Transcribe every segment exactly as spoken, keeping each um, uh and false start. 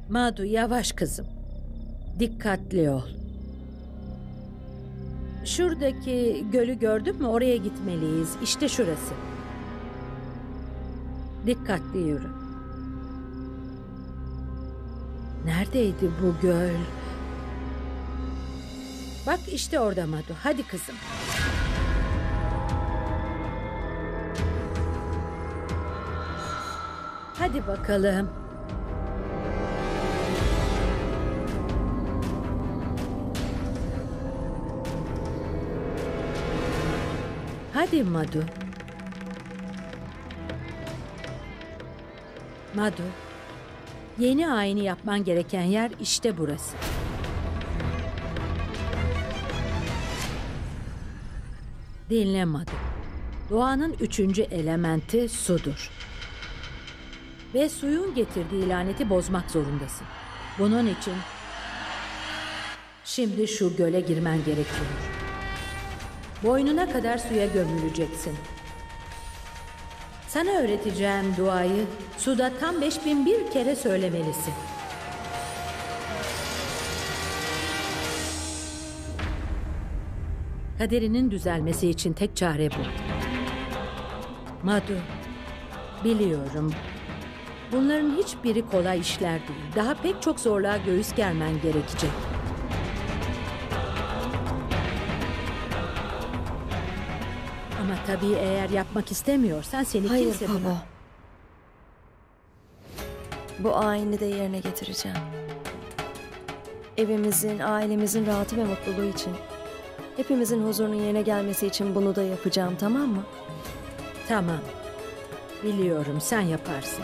Madu, yavaş kızım. Dikkatli ol. Şuradaki gölü gördün mü? Oraya gitmeliyiz. İşte şurası. Dikkatli yürü. Neredeydi bu göl? Bak işte orada Madu. Hadi kızım. Hadi bakalım. Hadi Madu. Madu. Yeni ayini yapman gereken yer işte burası. Dinle Madu. Doğanın üçüncü elementi sudur. Ve suyun getirdiği laneti bozmak zorundasın. Bunun için şimdi şu göle girmen gerekiyor. Boynuna kadar suya gömüleceksin. Sana öğreteceğim duayı suda tam beş bin bir kere söylemelisin. Kaderinin düzelmesi için tek çare bu. Madu, biliyorum. Bunların hiçbiri kolay işler değil. Daha pek çok zorluğa göğüs germen gerekecek. Ama tabii eğer yapmak istemiyorsan seni Hayır kimse... baba. Bu ayini de yerine getireceğim. Evimizin, ailemizin rahatı ve mutluluğu için. Hepimizin huzurunun yerine gelmesi için bunu da yapacağım, tamam mı? Tamam. Biliyorum, sen yaparsın.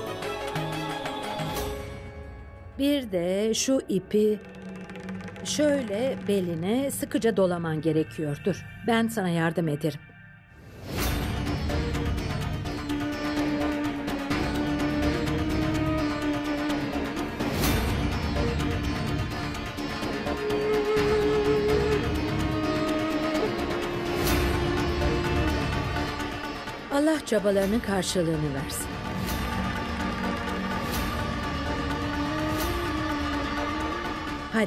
Bir de şu ipi şöyle beline sıkıca dolaman gerekiyor. Dur, ben sana yardım ederim. Allah çabalarının karşılığını versin. Hadi.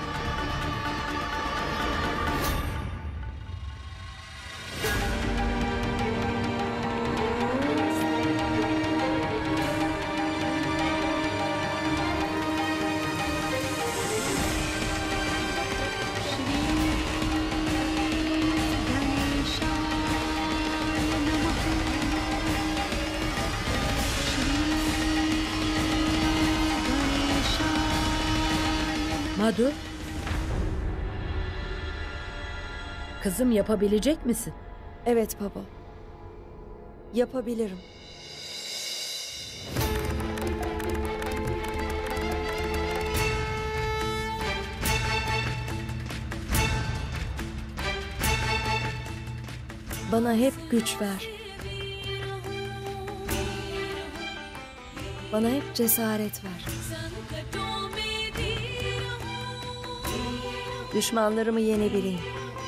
Madu. Kızım, yapabilecek misin? Evet baba. Yapabilirim. Bana hep güç ver. Bana hep cesaret ver. Düşmanlarımı yenebileyim.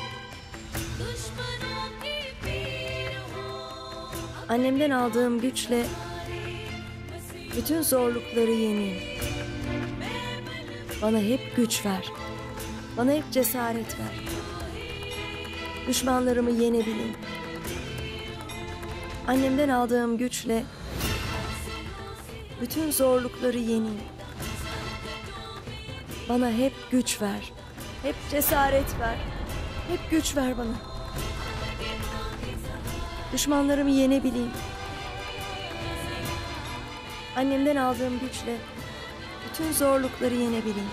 Annemden aldığım güçle bütün zorlukları yeneyim. Bana hep güç ver. Bana hep cesaret ver. Düşmanlarımı yenebileyim. Annemden aldığım güçle bütün zorlukları yeneyim. Bana hep güç ver. Hep cesaret ver. Hep güç ver bana. Düşmanlarımı yenebileyim. Annemden aldığım güçle bütün zorlukları yenebileyim.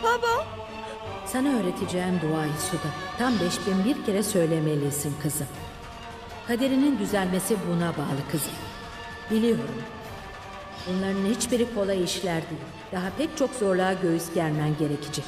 Baba. Sana öğreteceğim duayı Suda. Tam beş bin bir kere söylemelisin kızım. Kaderinin düzelmesi buna bağlı kızım. Biliyorum. Bunların hiçbiri kolay işler değil. Daha pek çok zorluğa göğüs germen gerekecek.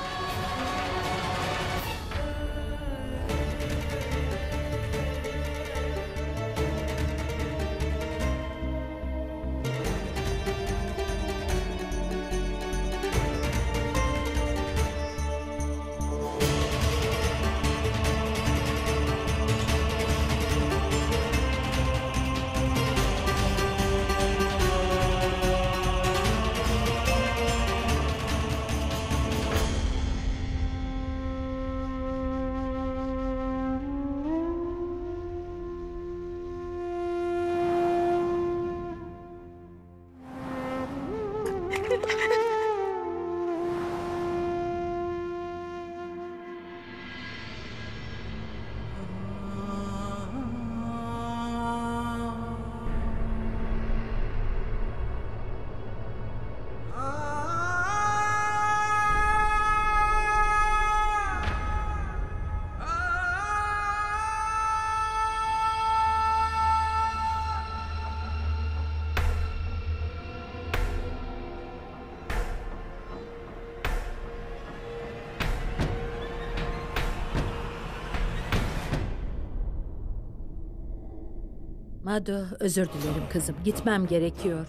Madu, özür dilerim kızım. Gitmem gerekiyor.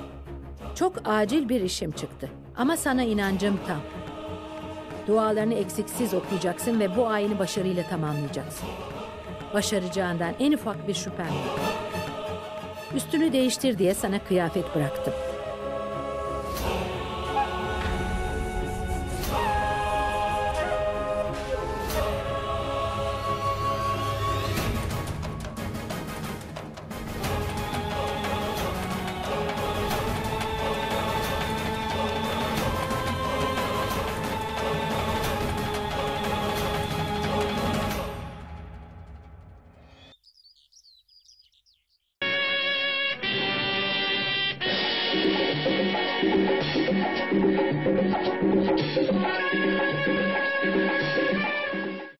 Çok acil bir işim çıktı. Ama sana inancım tam. Dualarını eksiksiz okuyacaksın ve bu ayini başarıyla tamamlayacaksın. Başaracağından en ufak bir şüphem yok. Üstünü değiştir diye sana kıyafet bıraktım. Thank you.